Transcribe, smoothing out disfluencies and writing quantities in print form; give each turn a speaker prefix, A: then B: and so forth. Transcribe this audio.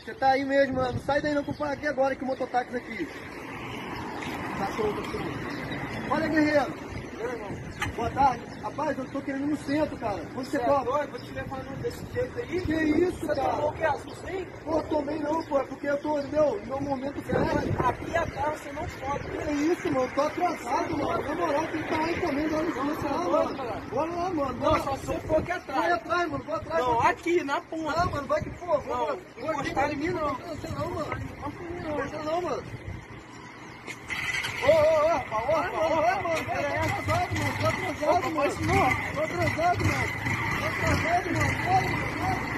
A: Você tá aí mesmo, mano. Sai daí não, que eu falo aqui agora que o mototáxi aqui. Tá solto, tá solto. Olha, guerreiro. Boa tarde. Rapaz, eu tô querendo ir no centro, cara. Onde você topa?
B: Vou te levar desse jeito aí?
A: Que isso,
B: você
A: cara?
B: Você tomou o que? Azul sim?
A: Pô, tomei não, pô. É porque eu tô, meu momento frágil.
B: Aqui atrás você não pode.
A: Que isso, mano? Tô atrasado, mano. Na moral, tem que estar lá encomenda, olha isso lá, mano. Bora lá, mano.
B: Não, só se você for aqui atrás.
A: Vai atrás, mano. Vou atrás.
B: Não, aqui, na ponta.
A: Não, mano. Vai que, pô.
B: Não,
A: encostar em mim, não. Não, mano. Não, mano. Ô, mano. Tô atrasado, mano. Tô atrasado, mano. Tô atrasado, mano.